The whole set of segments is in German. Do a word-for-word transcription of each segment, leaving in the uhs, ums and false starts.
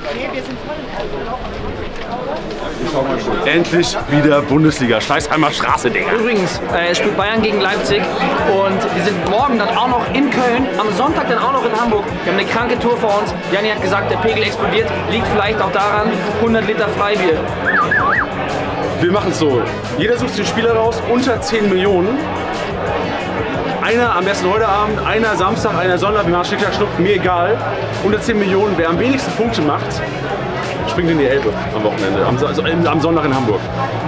Endlich wieder Bundesliga. Scheißheimer Straße, Digga. Übrigens, äh, es spielt Bayern gegen Leipzig und wir sind morgen dann auch noch in Köln, am Sonntag dann auch noch in Hamburg. Wir haben eine kranke Tour vor uns. Janni hat gesagt, der Pegel explodiert. Liegt vielleicht auch daran, hundert Liter Freibier. Wir machen es so. Jeder sucht sich einen Spieler raus, unter zehn Millionen. Einer am besten heute Abend, einer Samstag, einer Sonntag, wir machen Schnick, Schnack, Schnuck, mir egal. Unter zehn Millionen, wer am wenigsten Punkte macht, springt in die Elbe am Wochenende, am, also am Sonntag in Hamburg.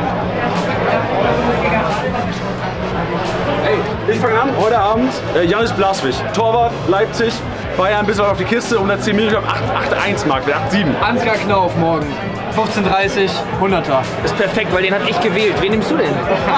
Hey, ich fange an, heute Abend, äh, Jannis Blaswig, Torwart, Leipzig, Bayern bis auf die Kiste, hundertzehn Millionen, ich glaube acht Komma eins Mark, acht Komma sieben. Ansgar Knauf morgen. fünfzehn Uhr dreißig, hunderter. Ist perfekt, weil den hat ich gewählt. Wen nimmst du denn?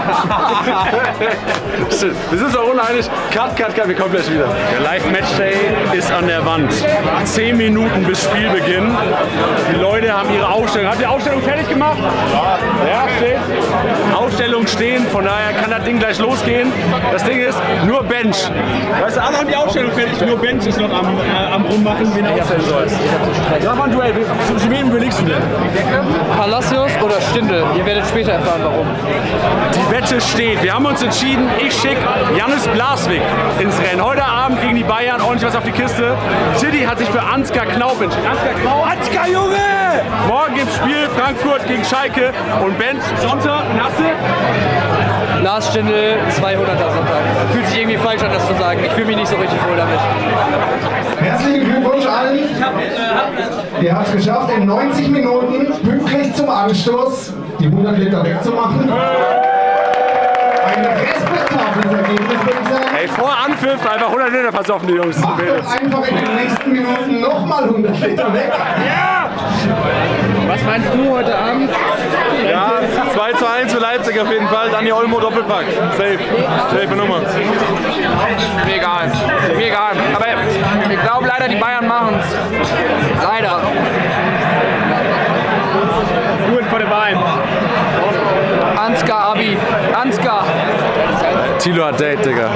Wir sind uns auch uneinig. Cut, cut, cut, wir kommen gleich wieder. Der Live-Matchday ist an der Wand. Zehn Minuten bis Spielbeginn. Die Leute haben ihre Ausstellung. Habt ihr die Ausstellung fertig gemacht? Ja, steht. Ausstellung stehen, von daher kann das Ding gleich losgehen. Das Ding ist nur Bench. Weißt du, alle haben die Ausstellung fertig, nur Bench ist noch am, äh, am rummachen, wen er aufstellen soll. Sag mal, Duell, zu wem überlegst du denn? Palacios oder Stindl? Ihr werdet später erfahren, warum. Die Wette steht. Wir haben uns entschieden, ich schicke Jannis Blaswig ins Rennen. Heute Abend gegen die Bayern ordentlich was auf die Kiste. City hat sich für Ansgar Knauf entschieden. Ansgar Knauf. Ansgar, Junge! Morgen gibt's Spiel Frankfurt gegen Schalke und Benz Sonntag. Nasse. Lars Stindl, zweihunderter Sonntag. Fühlt sich irgendwie falsch an, das zu sagen. Ich fühle mich nicht so richtig wohl damit. Herzlichen Glückwunsch allen. Ihr habt es geschafft, in neunzig Minuten pünktlich zum Anstoß die hundert Liter wegzumachen. Ein respektables Ergebnis, würde ich sagen. Ey, vor Anpfiff einfach hundert Liter versoffen, die Jungs. Macht doch einfach in den nächsten Minuten nochmal hundert Liter weg. Ja! Was meinst du heute Abend? Ja, zwei zu eins für Leipzig auf jeden Fall. Dani Olmo Doppelpack. Safe. Safe Nummer. Mir egal. Mir egal. Aber ich glaube leider, die Bayern machen es. Leider. Gut vor den Beinen. Ansgar, Abi. Ansgar. Thilo hat Date, Digga.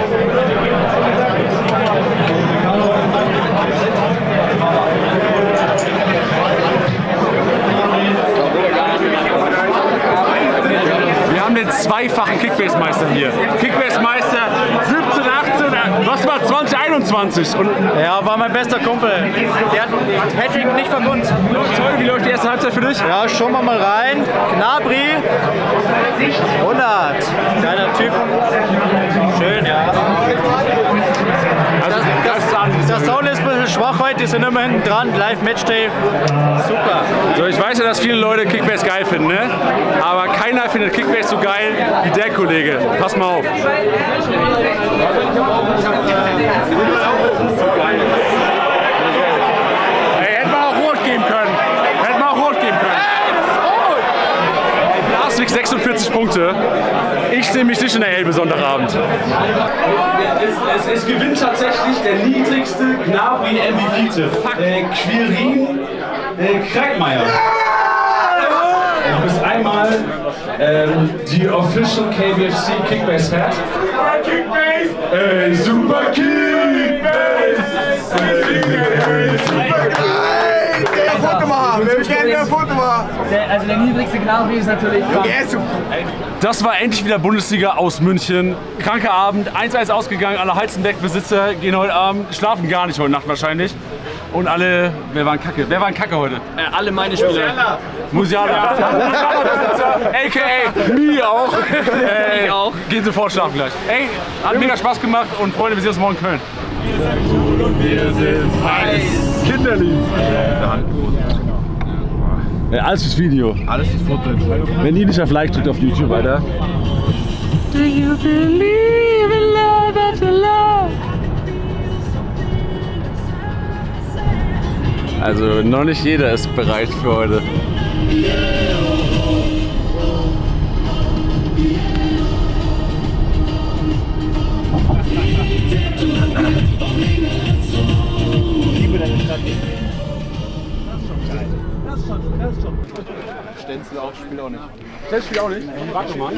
Wir haben den zweifachen Kickbase-Meister hier. Kickbase-Meister siebzehn, achtzehn, was war zwanzig einundzwanzig? Und ja, war mein bester Kumpel. Der hat Hattrick nicht vergund. Wie läuft die erste Halbzeit für dich? Ja, schauen wir mal rein. Gnabry. hundert. Geiler Typ. Schön, ja. Also, Das, das, der Sound ist ein bisschen schwach heute, die sind immer hinten dran. Live-Matchday. Super. So, ich weiß ja, dass viele Leute Kickbase geil finden, ne? Aber keiner findet Kickbase so geil wie der Kollege. Pass mal auf. Ey, hätten wir auch rot geben können. Hätten wir auch rot geben können. Blaswig sechsundvierzig Punkte. Ich sehe mich nicht in der Elbe Sonntagabend. Es, es, es gewinnt tatsächlich der niedrigste Gnabry M V P-Tipp. Äh, Quirin äh, Kreitmeier. Du bist einmal ähm, die Official K B F C Kickbase Hat. Kickbase! Ey, super Kickbase! Ey, super Kickbase! Foto machen! Wir können ein Foto machen! Also der niedrigste Gnabry ist natürlich... Das war endlich wieder Bundesliga aus München. Kranker Abend, eins eins ausgegangen. Alle Heizenberg-Besitzer gehen heute Abend, schlafen gar nicht heute Nacht wahrscheinlich. Und alle, wer waren Kacke? Wer waren Kacke heute? Äh, alle meine Spieler. Musiala. A K A mir auch. Ey, auch. Gehen sofort schlafen gleich. Ey, hat mega Spaß gemacht und Freunde, wir sehen uns morgen in Köln. Wir sind cool und wir sind heiß. Kinderlieb. Ja, alles fürs Video. Alles ist Foto. Wenn ihr nicht auf Like drückt auf YouTube, Alter. Do you believe in love after love? Also noch nicht jeder ist bereit für heute. Ich liebe deine Stadt. Das ist schon geil. Stenzel auch, spielt auch nicht. Stenzel spielt auch nicht? Warte mal.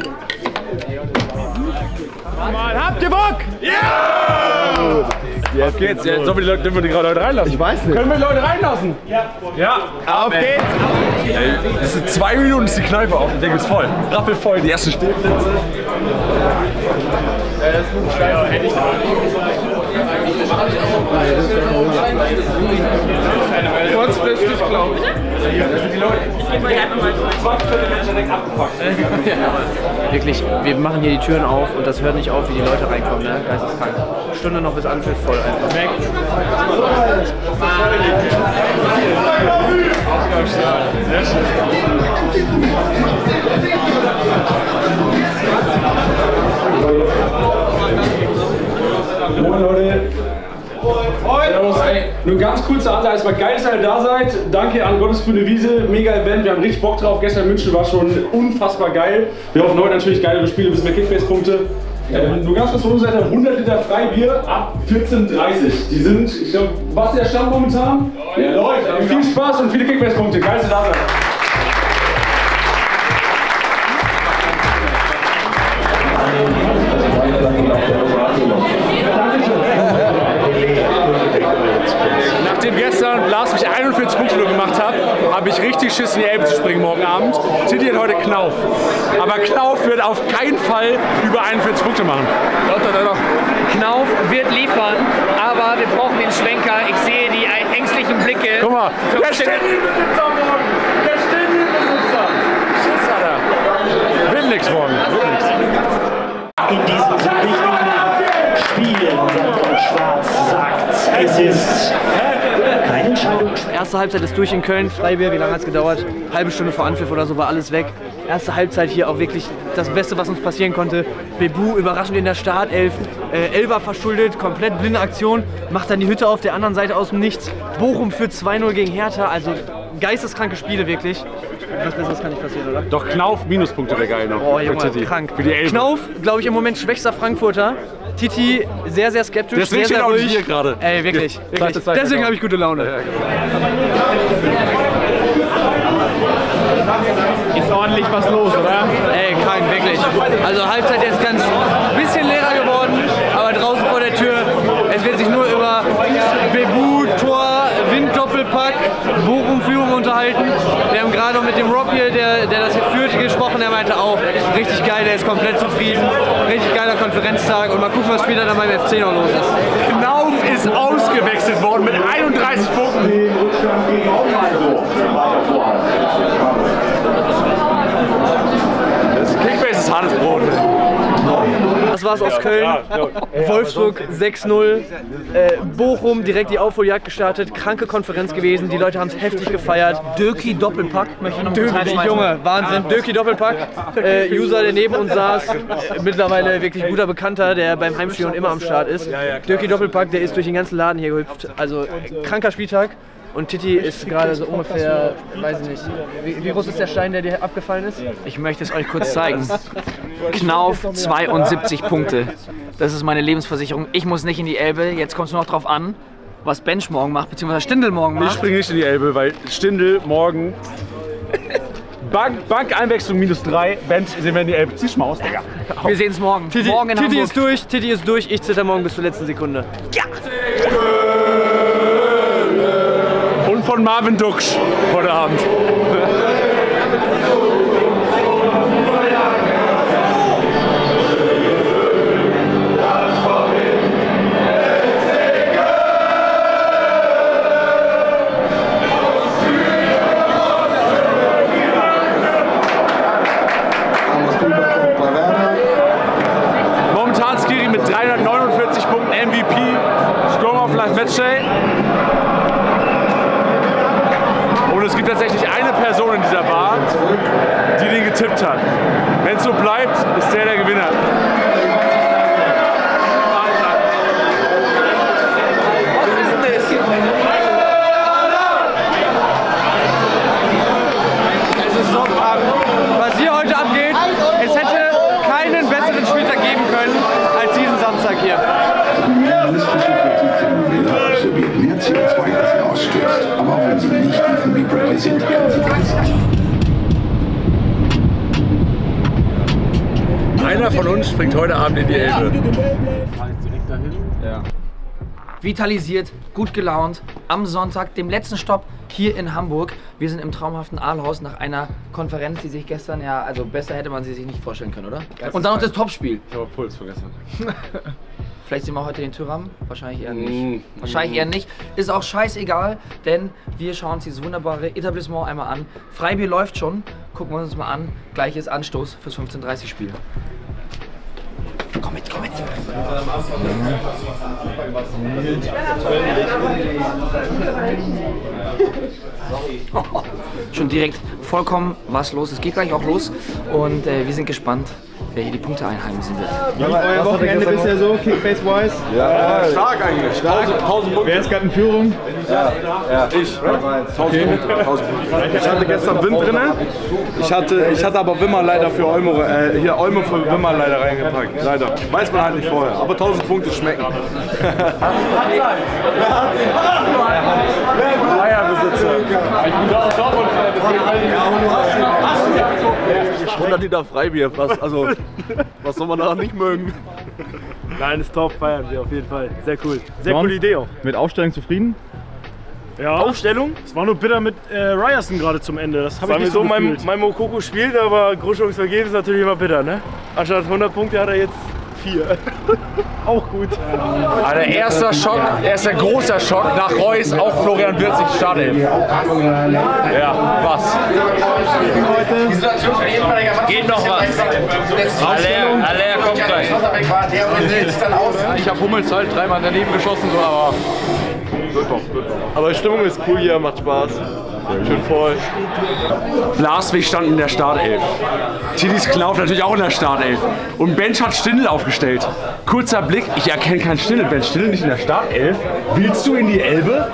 Mal, habt ihr Bock? Ja! Jetzt geht's. Jetzt sollen wir die Leute, dürfen wir die Leute reinlassen? Ich weiß nicht. Können wir die Leute reinlassen? Ja. Ja. Auf geht's! Ey, das sind zwei Minuten, ist die Kneipe auf. Ich denke, es ist voll. Rappelvoll, die ersten Stehplätze. Ja, das ist gut. Ja, hätte ich Kurzfristig, glaube ich. Die Leute. Ich gebe euch einfach mal zwanzig Menschen direkt abgepackt. Wirklich, wir machen hier die Türen auf und das hört nicht auf, wie die Leute reinkommen, ne? Geisteskrank. Stunde noch bis Anpfiff voll einfach. Weg. Sehr schön. Moin Leute. Servus, ey. Nur ganz kurze Ansage, es war geil, dass ihr da seid. Danke an Gottes grüne Wiese, mega Event, wir haben richtig Bock drauf. Gestern in München war schon unfassbar geil. Wir hoffen heute natürlich geilere Spiele, ein bisschen mehr Kickbase-Punkte. Ähm, nur ganz kurz von unserer Seite, hundert Liter Freibier ab vierzehn Uhr dreißig. Die sind, ich glaube, was ist der Stand momentan? Ja, läuft. Aber viel Spaß und viele Kickbase-Punkte. Geil, dass ihr da seid. Nachdem gestern Lars mich einundvierzig Punkte nur gemacht hat, habe ich richtig Schiss in die Elbe zu springen morgen Abend. Titi hat heute Knauf. Aber Knauf wird auf keinen Fall über einundvierzig Punkte machen. Doch, doch, doch. Knauf wird liefern, aber wir brauchen den Schwenker. Ich sehe die ängstlichen Blicke. Guck mal, der Ständelbesitzer morgen! Der Ständelbesitzer! Schiss hat er. Will nix morgen. Will nix. In diesem wichtigen Spiel, Sandra Schwarz sagt, es ist keine Entscheidung. Erste Halbzeit ist durch in Köln, Freibier, wie lange hat es gedauert? Halbe Stunde vor Anpfiff oder so war alles weg. Erste Halbzeit hier auch wirklich das Beste, was uns passieren konnte. Bebu überraschend in der Startelf, äh, Elfer verschuldet, komplett blinde Aktion, macht dann die Hütte auf der anderen Seite aus dem Nichts. Bochum führt zwei null gegen Hertha, also geisteskranke Spiele wirklich. Was Besseres kann nicht passieren, oder? Doch Knauf Minuspunkte wäre geil noch. Oh Junge, krank. Für die Elbe. Knauf, glaube ich, im Moment schwächster Frankfurter. Titi sehr, sehr skeptisch. Deswegen sehr, steht sehr auch ruhig. nicht hier gerade. Ey, wirklich. Hier. wirklich. Zeit, Deswegen habe ich gute Laune. Ja, ja, genau. Ist ordentlich was los, oder? Ey, krank, wirklich. Also Halbzeit ist ganz ein bisschen leerer geworden, aber draußen vor der Tür, es wird sich nur über Bebu, Tor, Wind-Doppelpack, Bochum-Führung unterhalten. Wir haben gerade noch mit dem Rob hier, der, der das hier führt, gesprochen, der meinte auch, richtig geil, der ist komplett zufrieden, richtig geiler Konferenztag und mal gucken, was später dann beim F C noch los ist. Knauf ist ausgewechselt worden mit einunddreißig Punkten. Das Kickbase ist hartes Brot. Das war's aus Köln. Wolfsburg sechs null. Äh, Bochum direkt die Aufholjagd gestartet. Kranke Konferenz gewesen. Die Leute haben es heftig gefeiert. Döki Doppelpack. Möchte ich noch Döki, Junge, Wahnsinn. Döki Doppelpack. Äh, User, der neben uns saß. Äh, mittlerweile wirklich guter Bekannter, der beim Heimspiel und immer am Start ist. Döki Doppelpack, der ist durch den ganzen Laden hier gehüpft. Also kranker Spieltag. Und Titi ist gerade so ungefähr, weiß ich nicht, wie, wie groß ist der Stein, der dir abgefallen ist? Ich möchte es euch kurz zeigen. Knauf zweiundsiebzig Punkte. Das ist meine Lebensversicherung. Ich muss nicht in die Elbe. Jetzt kommt es nur noch drauf an, was Bench morgen macht, beziehungsweise Stindl morgen macht. Ich springe nicht in die Elbe, weil Stindl morgen Bank, Bankeinwechslung minus drei, Bench sehen wir in die Elbe. Zieh mal aus, Digga. Wir sehen es morgen. Titi, morgen in Titi Hamburg. ist durch, Titi ist durch. Ich zitter morgen bis zur letzten Sekunde. Ja! Und von Marvin Duksch heute Abend. Momentan Skiri mit dreihundertneunundvierzig Punkten M V P, Strong of Life Matchday. Und es gibt tatsächlich eine Person in dieser Bar, die den getippt hat. Wenn es so bleibt, ist der der Gewinner. Was ist denn das? Es ist so krank. Was hier heute abgeht, es hätte keinen besseren Spieltag geben können als diesen Samstag hier. Realistische Verzinsung absorbiert mehr C O zwei, als sie ausstößt. Aber auch wenn sie nicht diesen Big Break vierundzwanzig. Einer von uns springt heute Abend in die Elbe. Ja. Vitalisiert, gut gelaunt, am Sonntag, dem letzten Stopp hier in Hamburg. Wir sind im traumhaften Aalhaus nach einer Konferenz, die sich gestern, ja, also besser hätte man sie sich nicht vorstellen können, oder? Und dann noch das Topspiel. Ich habe Puls vergessen. Vielleicht sehen wir heute den Tyram, wahrscheinlich eher nicht. Mm. Wahrscheinlich eher nicht. Ist auch scheißegal, denn wir schauen uns dieses wunderbare Etablissement einmal an. Freibier läuft schon, gucken wir uns mal an. Gleiches Anstoß fürs fünfzehn Uhr dreißig Spiel. Komm mit, komm mit. Schon direkt vollkommen was los. Es geht gleich auch los und äh, wir sind gespannt, wer hier die Punkte einheimsen wird. Wie lief euer Wochenende bisher so, Kickbase-wise? Ja, stark eigentlich. tausend Punkte. Wer ist gerade in Führung? Ja, ja. Ich. tausend Punkte. tausend Punkte. Ich hatte gestern Wind drin. Ich hatte, ich hatte aber Wimmer leider für Olmo, äh, hier Olmo für Wimmer leider reingepackt. Leider. Weiß man halt nicht vorher. Aber tausend Punkte schmecken. Eierbesitzer. hundert Liter Freibier. Was, also, was soll man daran nicht mögen? Nein, ist top, feiern wir auf jeden Fall. Sehr cool. Sehr coole Idee auch. Mit Aufstellung zufrieden? Ja. Aufstellung? Es war nur bitter mit äh, Ryerson gerade zum Ende. Das habe ich nicht so mein, mein Mokoko spielt, aber Großchance ist natürlich immer bitter, ne? Anstatt hundert Punkte hat er jetzt vier. Auch gut. Also erster Schock, erster großer Schock nach Reus, auch Florian Wirtz sich Startelf. Ja, was? Geht noch was. Aller, Aller kommt gleich. Ich habe Hummels halt dreimal daneben geschossen, so, aber wird doch, wird doch. Aber die Stimmung ist cool hier, macht Spaß. Schön voll. Blaswig stand in der Startelf. Tidis Knauf natürlich auch in der Startelf. Und Bench hat Stindl aufgestellt. Kurzer Blick, ich erkenne keinen Stindl. Bench Stindl nicht in der Startelf. Willst du in die Elbe?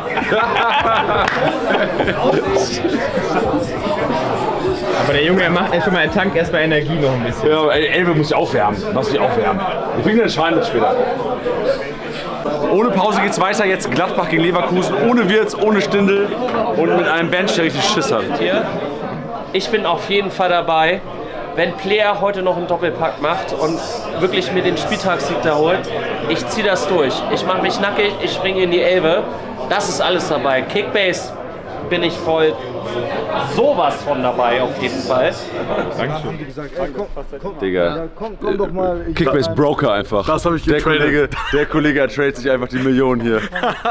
Aber der Junge, er macht erst schon mal, er tankt erstmal Energie noch ein bisschen. Ja, Elbe muss ich aufwärmen. Lass mich aufwärmen. Ich bringe den Schein später. Ohne Pause geht's weiter, jetzt Gladbach gegen Leverkusen, ohne Wirtz, ohne Stindl und mit einem Bench, der richtig Schiss hat. Ich bin auf jeden Fall dabei, wenn Player heute noch einen Doppelpack macht und wirklich mir den Spieltagssieg da holt. Ich ziehe das durch. Ich mache mich nackig, ich springe in die Elbe. Das ist alles dabei. Kickbase bin ich voll sowas von dabei auf jeden Fall. Dankeschön. Digga, Kickbase Broker einfach. Das habe ich der Kollege, der Kollege trade sich einfach die Millionen hier.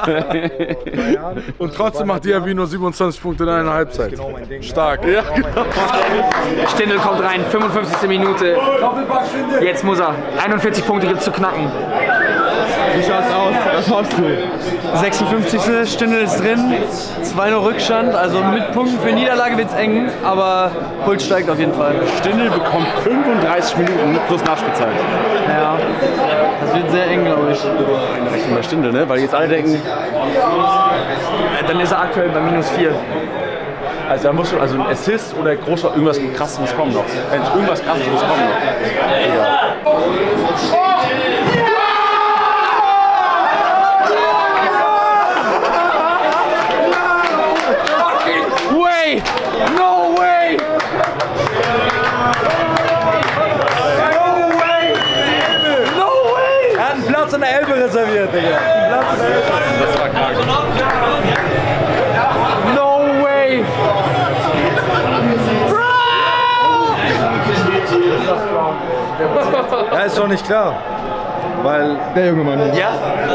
Und trotzdem macht Diaby nur siebenundzwanzig Punkte in einer Halbzeit. Stark. Ja, genau. Stindl kommt rein, fünfundfünfzigste Minute. Jetzt muss er. einundvierzig Punkte gibt's zu knacken. Wie schaut's aus? Was hoffst du? sechsundfünfzigste Stindl ist drin, zwei null Rückstand, also mit Punkten für Niederlage wird's eng, aber Puls steigt auf jeden Fall. Stindl bekommt fünfunddreißig Minuten plus Nachspielzeit. Ja, das wird sehr eng, glaube ich. Eine Rechnung bei Stindl, ne? Weil jetzt alle denken, Dann ist er aktuell bei minus vier. also da muss schon also ein Assist oder großer irgendwas krasses muss kommen noch. Irgendwas krasses muss kommen noch. Ja. Way! No way! No way! Er hat einen Platz in der Elbe reserviert, Digga. Einen Platz in der Elbe. Das war krank. No way! Ja, ist doch nicht klar. Weil der junge Mann. Ja.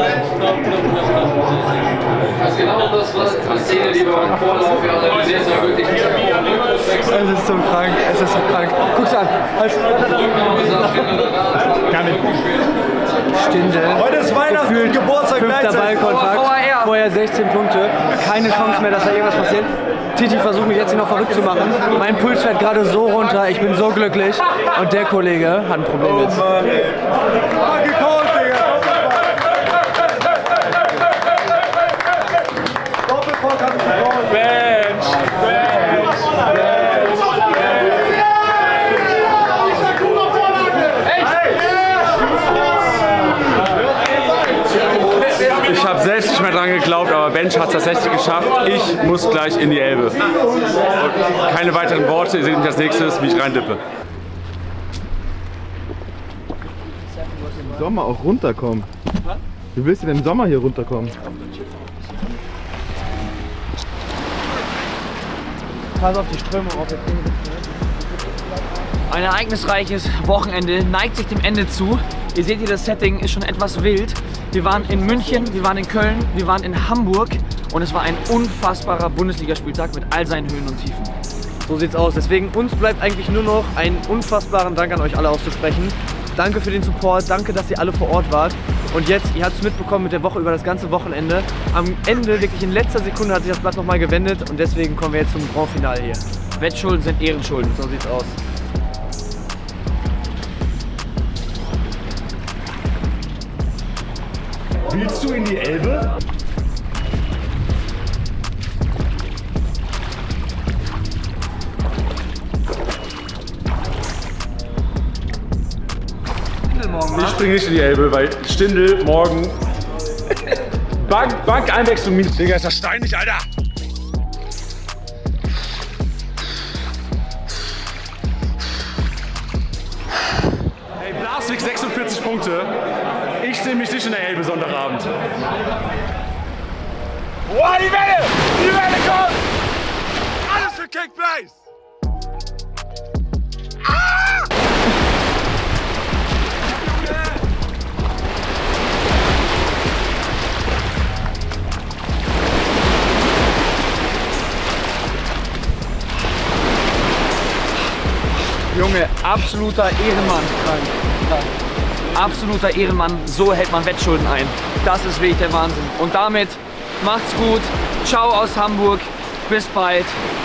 Das ist genau das, was die Szene, die wir beim Vorlauf analysiert haben, wirklich nicht. Es ist so krank, es ist so krank. Guck's an. Halt. Stindl. Heute ist Weihnachten, Geburtstag, fünfter Ballkontakt. Vorher sechzehn Punkte. Keine Chance mehr, dass da irgendwas passiert. Titi versucht mich jetzt hier noch verrückt zu machen. Mein Puls fährt gerade so runter, ich bin so glücklich. Und der Kollege hat ein Problem jetzt. Ich habe selbst nicht mehr dran geglaubt, aber Mensch hat es tatsächlich geschafft. Ich muss gleich in die Elbe. Und keine weiteren Worte, ihr seht mich als nächstes, wie ich reindippe. Im Sommer auch runterkommen. Wie willst du denn im Sommer hier runterkommen? Pass auf die Strömung auf. Ein ereignisreiches Wochenende neigt sich dem Ende zu. Ihr seht hier, das Setting ist schon etwas wild. Wir waren in München, wir waren in Köln, wir waren in Hamburg und es war ein unfassbarer Bundesligaspieltag mit all seinen Höhen und Tiefen. So sieht's aus. Deswegen uns bleibt eigentlich nur noch einen unfassbaren Dank an euch alle auszusprechen. Danke für den Support, danke, dass ihr alle vor Ort wart. Und jetzt, ihr habt es mitbekommen mit der Woche über das ganze Wochenende. Am Ende, wirklich in letzter Sekunde, hat sich das Blatt nochmal gewendet und deswegen kommen wir jetzt zum Grand Finale hier. Wettschulden sind Ehrenschulden. So sieht's aus. Willst du in die Elbe? Ich springe nicht in die Elbe, weil Stindl morgen Bank, Bank Einwechslung. Digga, ist das steinig, Alter! Hey, Blaswig sechsundvierzig Punkte. Ich sehe mich nicht in der Elbe Sonntagabend. Boah, die Welle! Die Welle kommt! Alles für Kickbase! Ah! Junge, absoluter Ehrenmann. Absoluter Ehrenmann, so hält man Wettschulden ein. Das ist wirklich der Wahnsinn. Und damit macht's gut. Ciao aus Hamburg. Bis bald.